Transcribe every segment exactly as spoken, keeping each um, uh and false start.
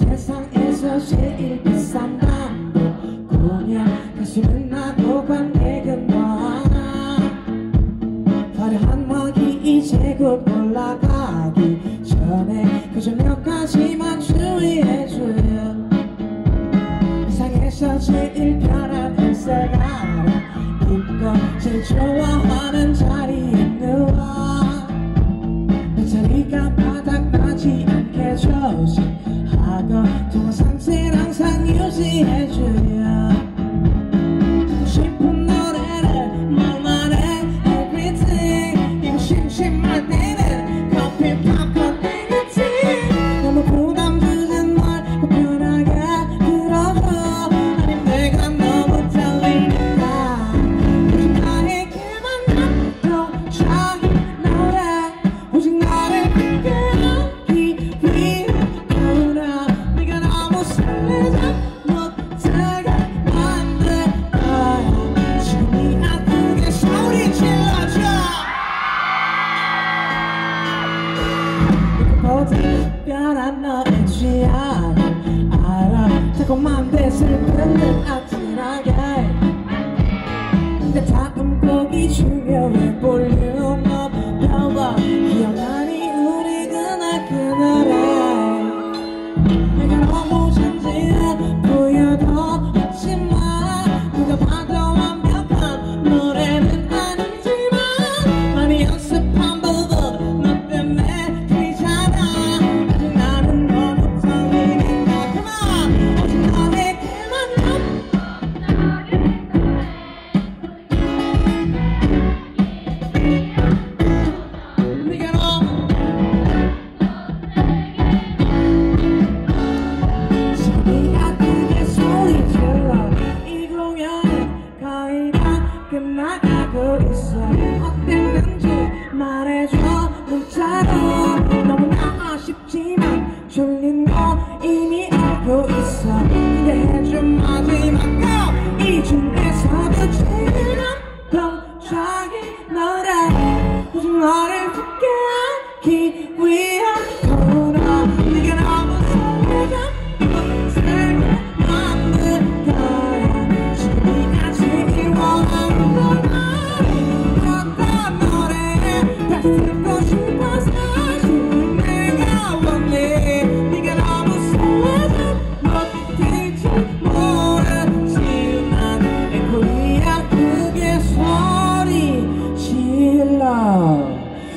세상에서 제일 비싼 남도 공연 가수는 나고 관객은 너 하나. 화려한 먹이 이제 곧 올라가기 전에 그저 몇 가지만 주의해줘요. 세상에서 제일 편한 옷을 알아 입고 제일 좋아하는 자리에 누워 내 자리가 바닥나지 않게 조심하고 좋은 상태를 항상 유지해줘요. 듣고 싶은 노래를 말만해 everything. 이거 심심할 때는 커피 팝콘 anything. 너무 부담 주진 말고 편하게 들어줘. 아님 내가 너무 떨리니까 오직 나에게만 남겨 자기 노래. 오직 나를 함께하기 위해 돌아. 네가 너무 설레자 못하게 만들 거야. 지금이 아프게 소리 질러줘. 이거보다 특별한 너의 취향을 알아. 달콤한 데 슬픈 듯 아찔하게. 근데 다음 곡이 중요해. 볼륨 높여봐. 기억나니 우리 그날 그 노래. 내가 너무 잔인해 보여도 하지만 누가 봐도 완벽한 노래는 아니지만 많이 연습한 부분 너 때문에 들리잖아. 아직 나는 너무 떨리니까 그만. 오직 너에게만 네가 너무 지금이 아프게 소리 질러. 이 공연은 거의 다 끝나가고 있어. 어땠는지 말해줘 문자로. 너무나 아쉽지만 졸린 거 이미 알고 있어. 기대해줘 마지막 거. 이 중에서도 제일 남동적인 노래. 오직 너를 함께하기 위한 돌아. 네가 너무 설레자 못하게 만들 거야. 지금이 제일 원하는 노래. 어떤 노래 다시 듣고 싶어서 지금 내가 원해. 네가 너무 설레자 못할지 모르지만 에코리야 크게 소리 질러줘.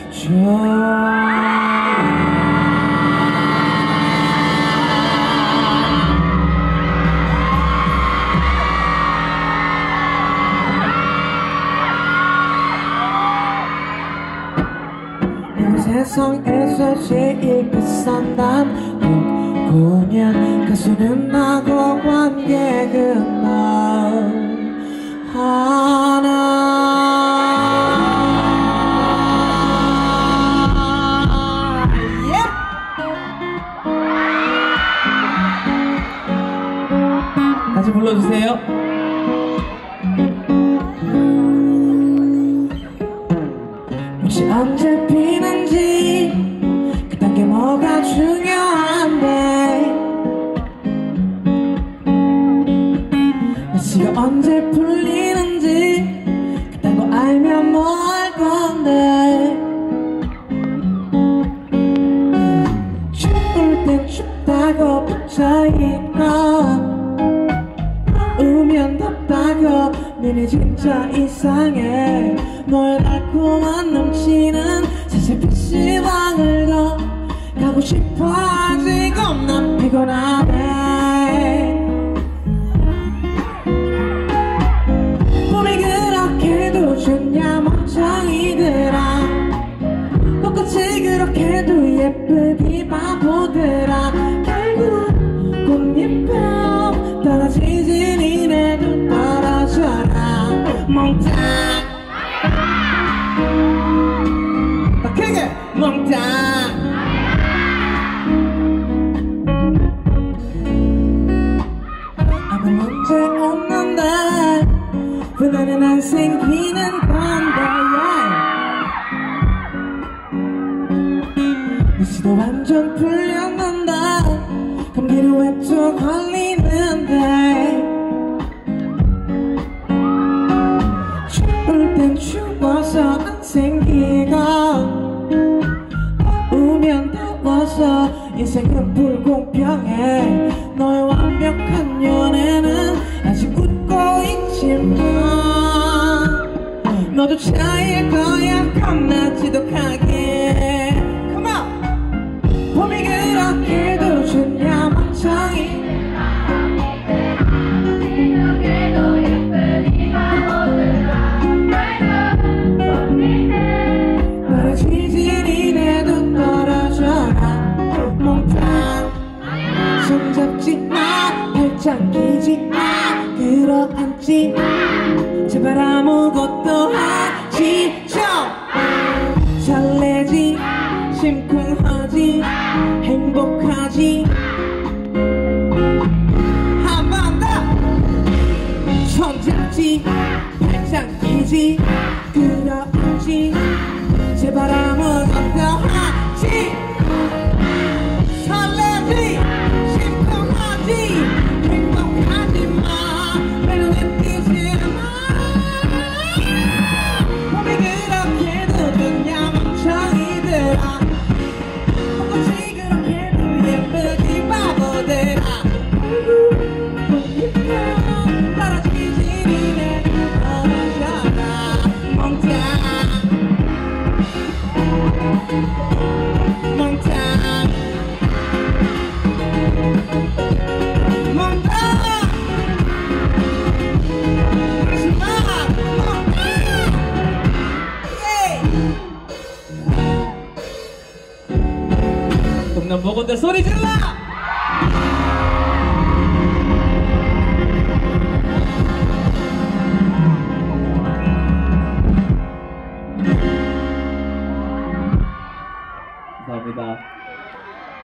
이 세상에서 제일 비싼 단독 공연 가수는 나고 관객은 너 하나. 다시 불러주세요. 혹시 언제 피는지 그딴 게 뭐가 중요한데. 날씨가 언제 풀리는지 그딴 거 알면 뭐 할 건데. 추울 땐 춥다고 붙여있고 우면 덥다고 니네 진짜 이상해. 너의 달콤한 넘치는 사실 피시방을 더 가고 싶어. 아직 겁나 피곤하네. 봄이 그렇게도 좋냐 멍청이들아. 벚꽃이 그렇게도 예쁘디 바보들아. 결국 꽃잎뼈 떨어지지 니네도 떨어져라 멍땅. 더 크게 멍땅. 아무 문제 없는데 왜 나는 안 생기는 건데. 날씨도 완전 풀렸는데 감기는 왜 또 걸리는데 추울 땐 추워서 안 생기고 더우면 더워서 인생은 불공평해 너의 완벽한 연애는 아직 웃고 있지만 너도 차일 거야 겁나 지독하게 Come on! 봄이 그렇게도 좋냐 멍청이 떨어지지 니네도 떨어져라 몽땅 손잡지 마 발짝 끼지 마 끌어안지 마 제발 아무것도 하지 좀 설레지 심쿵하지 행복하지 한 번 더 손잡지 발짝 끼지 끌어안지 제발 아무것도 하지 설레지 심쿵하지 행복하지 마 매일 느끼지 마 봄이 그렇게도 좋냐 멍청이들아 벚꽃이 그렇게도 예쁘지 바보들아 떨어지지 니네 떨어져라 멍청 멍청 멍청 마지막 멍청 그럼 난 먹었는데 소리 질러